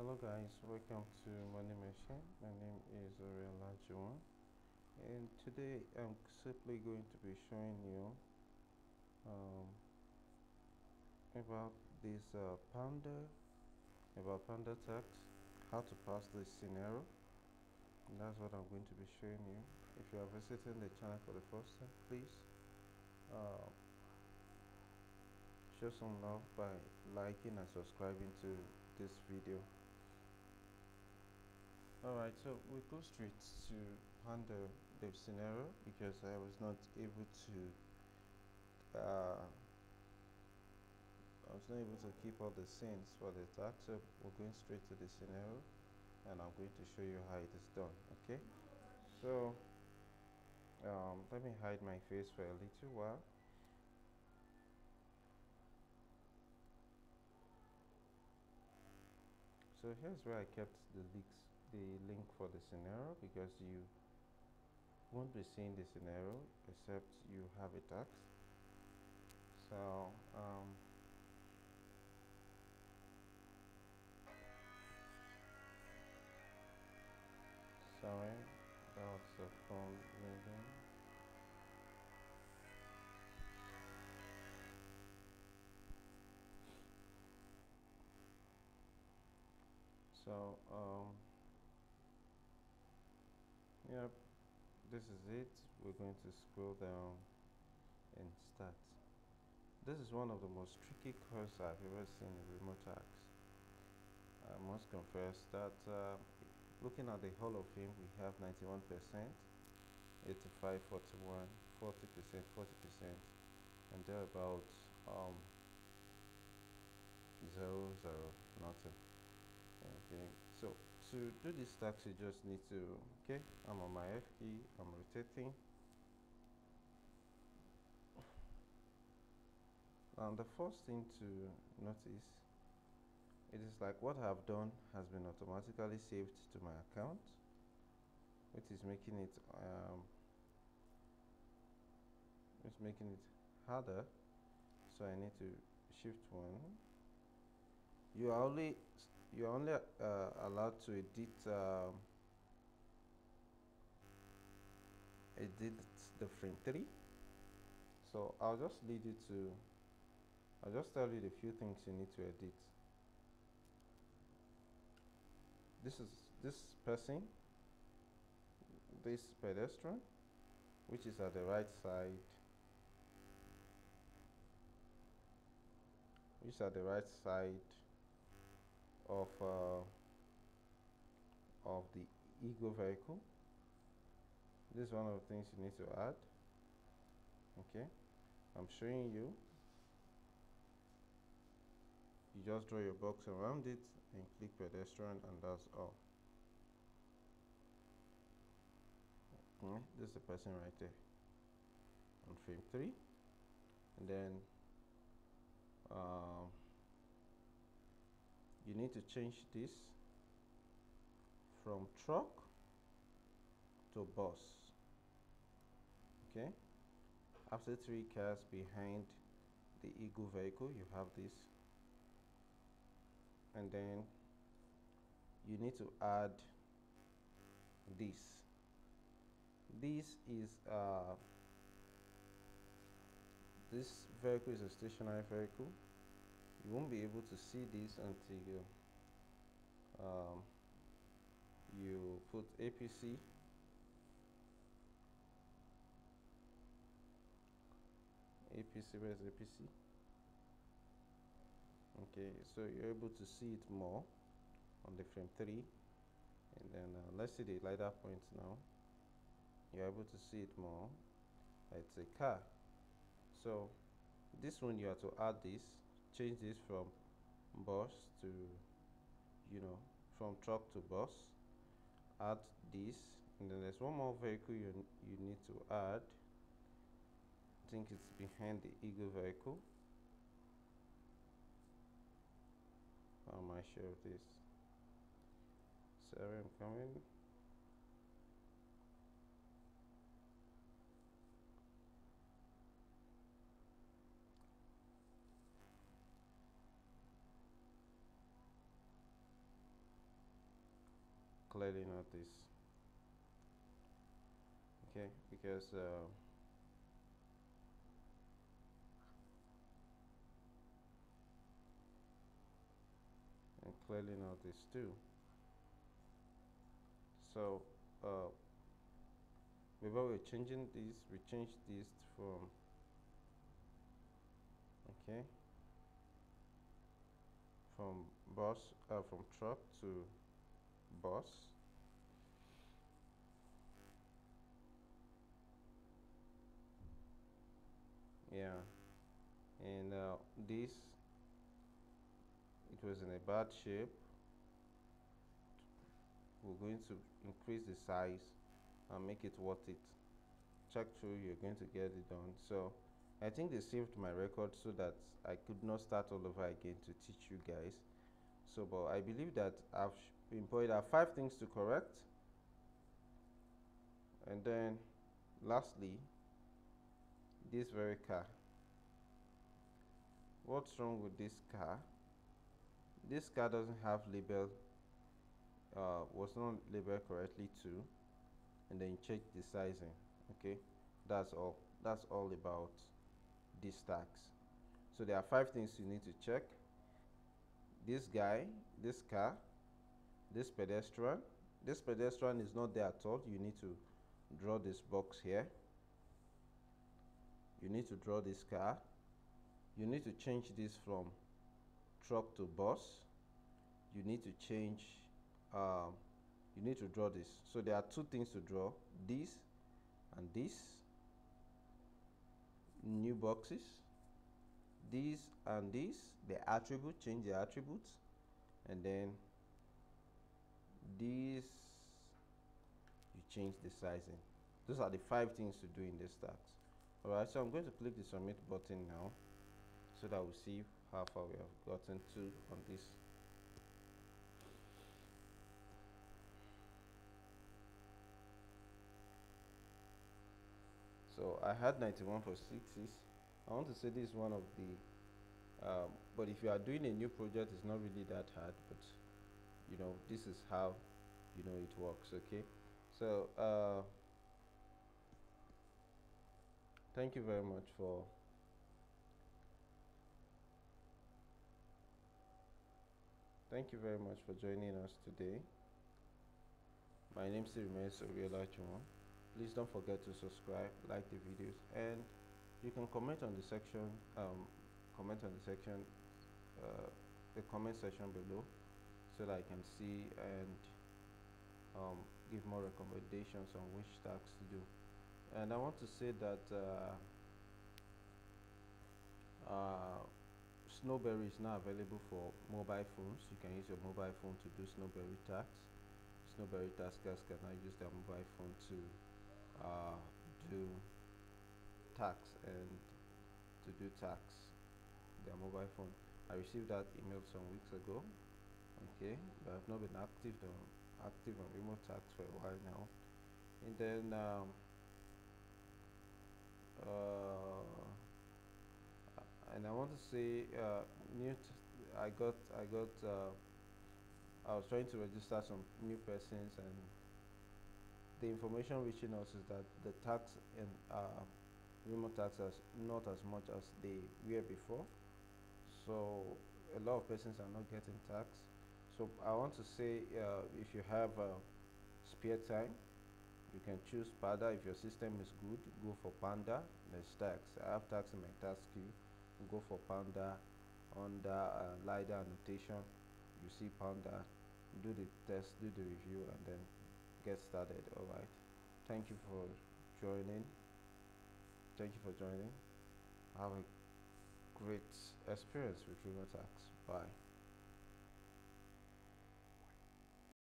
Hello guys, welcome to Money Machine. My name is Oriela Juwon, and today I'm simply going to be showing you um, about this Panda tax, how to pass this scenario. And that's what I'm going to be showing you. If you are visiting the channel for the first time, please uh, show some love by liking and subscribing to this video. Alright, so we go straight to handle the scenario because I was not able to keep all the scenes for the task. So we're going straight to the scenario and I'm going to show you how it is done. Okay, so let me hide my face for a little while. So here's where I kept the link for the scenario, because you won't be seeing the scenario except you have a task. So sorry, that's the phone ringing. So yep, this is it. We're going to scroll down and start. This is one of the most tricky courses I've ever seen in remote tax. I must confess that looking at the Hall of Fame, we have 91%, 85, 41, 40%, 40%, and thereabouts 0, 0, nothing. Okay, so to do this tax, you just need to, okay, I'm on my F key, I'm rotating. And the first thing to notice, it is like what I've done has been automatically saved to my account, which is making it harder. So I need to shift one. You are only allowed to edit the frame 3. So I'll just tell you the few things you need to edit. This person, this pedestrian, which is at the right side, of the ego vehicle. This is one of the things you need to add. Okay, I'm showing you. You just draw your box around it and click pedestrian, and that's all. Okay, this is the person right there on frame 3, and then you need to change this from truck to bus. Okay, after 3 cars behind the ego vehicle, you have this, and then you need to add this. This vehicle is a stationary vehicle. You won't be able to see this until you put APC. Where's APC? Okay, so you're able to see it more on the frame 3, and then let's see the LiDAR points now. You're able to see it more. It's a car. So this one you have to add this, change this from bus to, from truck to bus. Add this, and then there's one more vehicle you need to add. I think it's behind the ego vehicle. How am I sure of this? Sorry, I'm coming. clearly not this. Okay, because and clearly not this too. So uh, before we're changing this, we change this from, okay, from bus from truck to bus. Yeah, and this, it was in a bad shape. We're going to increase the size and make it worth it. Check through, you're going to get it done. So I think they saved my record so that I could not start all over again to teach you guys. So but I believe that I've employed 5 things to correct. And then lastly, this very car. What's wrong with this car? This car doesn't have label, was not labeled correctly too, and then check the sizing. Okay, that's all about this tax. So there are 5 things you need to check: this guy, this car, this pedestrian. This pedestrian is not there at all. You need to draw this box here. You need to draw this car. You need to change this from truck to bus. You need to change, you need to draw this. So there are 2 things to draw: this and this, new boxes, this and this, the attribute, change the attributes, and then this, you change the sizing. Those are the 5 things to do in this task. Alright, so I'm going to click the submit button now so that we'll see how far we have gotten to on this. So I had 91 for 6s. I want to say this is one of the, but if you are doing a new project, it's not really that hard, but you know, this is how, you know, it works. Okay, so thank you very much for joining us today. My name is remains Oriola Juwon. Please don't forget to subscribe, like the videos, and you can comment on the section, comment on the section, the comment section below, so that I can see and give more recommendations on which tasks to do. And I want to say that Snowberry is now available for mobile phones. You can use your mobile phone to do Snowberry tasks. Snowberry taskers can now use their mobile phone to do tasks and to do tasks their mobile phone. I received that email some weeks ago. Okay, but I've not been active on remote tasks for a while now. And then and I want to say I was trying to register some new persons, and the information reaching us is that the tax and remote tax is not as much as they were before. So a lot of persons are not getting tax. So I want to say, if you have spare time, you can choose Pada. If your system is good, go for Panda. There's tax. I have tax in my task queue. Go for Panda. Under LiDAR annotation, you see Panda. Do the test, do the review, and then get started. All right. Thank you for joining. Have a great experience with remote tax. Bye.